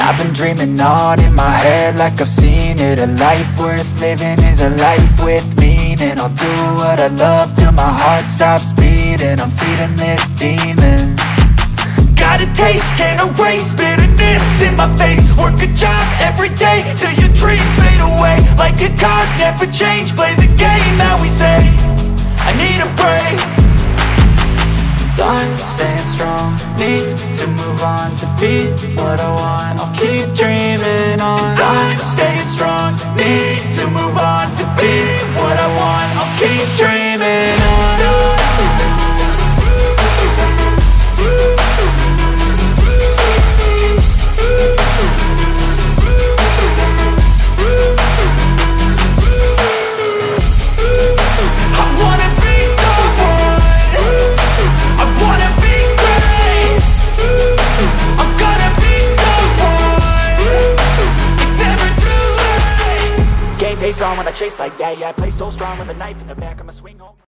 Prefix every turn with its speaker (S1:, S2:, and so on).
S1: I've been dreaming on in my head like I've seen it. A life worth living is a life with meaning. I'll do what I love till my heart stops beating. I'm feeding this demon. Got a taste, can't erase bitterness in my face. Work a job every day till your dreams fade away. Like a card, never change, play the game that we say. I need a break. I'm staying strong, need to move on to be what I want. I'll keep dreaming on. I'm staying strong, need to move on to be what I want. I'll keep dreaming on. Face on when I chase like that. Yeah, I play so strong with a knife in the back of my swing home.